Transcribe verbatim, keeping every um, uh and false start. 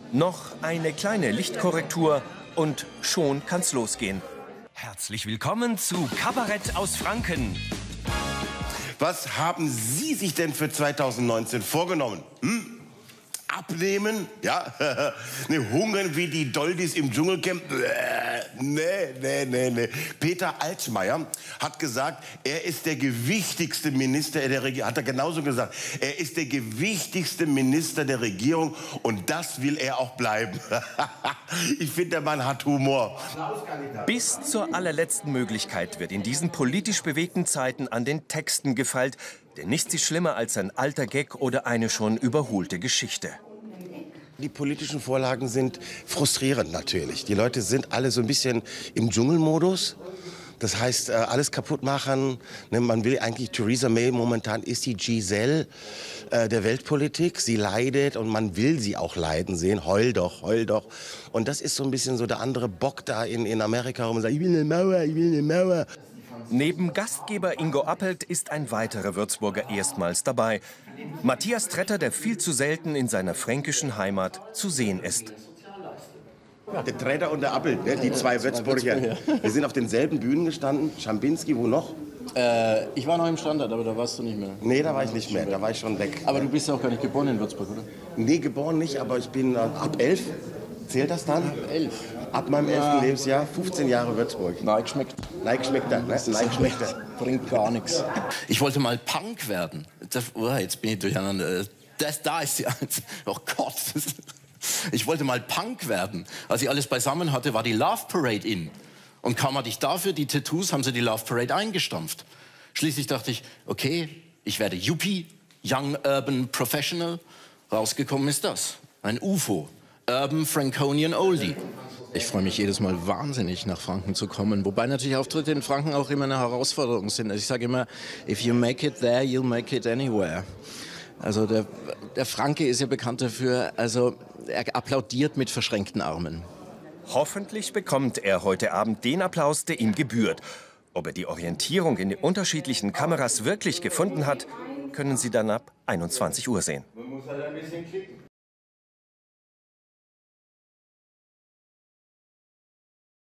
Noch eine kleine Lichtkorrektur und schon kann's losgehen. Herzlich willkommen zu Kabarett aus Franken. Was haben Sie sich denn für zweitausendneunzehn vorgenommen? Hm? Abnehmen? Ja? Ne, hungern wie die Doldis im Dschungelcamp? Nee, nee, nee, nee. Peter Altmaier hat gesagt, er ist der gewichtigste Minister der Regierung. Hat er genauso gesagt. Er ist der gewichtigste Minister der Regierung und das will er auch bleiben. Ich finde, der Mann hat Humor. Bis zur allerletzten Möglichkeit wird in diesen politisch bewegten Zeiten an den Texten gefeilt. Denn nichts ist schlimmer als ein alter Gag oder eine schon überholte Geschichte. Die politischen Vorlagen sind frustrierend natürlich. Die Leute sind alle so ein bisschen im Dschungelmodus. Das heißt, alles kaputt machen. Man will eigentlich, Theresa May momentan ist die Giselle der Weltpolitik. Sie leidet und man will sie auch leiden sehen. Heul doch, heul doch. Und das ist so ein bisschen so der andere Bock da in, in Amerika, wo man sagt, ich will eine Mauer, ich will eine Mauer. Neben Gastgeber Ingo Appelt ist ein weiterer Würzburger erstmals dabei. Matthias Tretter, der viel zu selten in seiner fränkischen Heimat zu sehen ist. Der Tretter und der Appelt, ne? Die zwei Würzburger. Wir sind auf denselben Bühnen gestanden. Schambinski, wo noch? Äh, ich war noch im Standard, aber da warst du nicht mehr. Nee, da war ich nicht mehr, da war ich schon weg. Aber du bist ja auch gar nicht geboren in Würzburg, oder? Nee, geboren nicht, aber ich bin äh, ab elf. Zählt das dann? Ab elf? Ab meinem elften Ja. Lebensjahr, fünfzehn Jahre Würzburg. Nein, geschmeckt. Nein, geschmeckt er, ne? Nein, geschmeckt er. Bringt gar nichts. Ich wollte mal Punk werden. Das, oh, jetzt bin ich durcheinander. Das, da ist die, oh Gott. Das, ich wollte mal Punk werden. Als ich alles beisammen hatte, war die Love Parade in. Und kaum hatte ich dafür die Tattoos, haben sie die Love Parade eingestampft. Schließlich dachte ich, okay, ich werde Yuppie, Young Urban Professional. Rausgekommen ist das. Ein U F O. Urban Franconian Oldie. Ich freue mich jedes Mal wahnsinnig, nach Franken zu kommen. Wobei natürlich Auftritte in Franken auch immer eine Herausforderung sind. Also ich sage immer, if you make it there, you'll make it anywhere. Also der, der Franke ist ja bekannt dafür, also er applaudiert mit verschränkten Armen. Hoffentlich bekommt er heute Abend den Applaus, der ihm gebührt. Ob er die Orientierung in den unterschiedlichen Kameras wirklich gefunden hat, können Sie dann ab einundzwanzig Uhr sehen. Man muss halt ein bisschen klicken.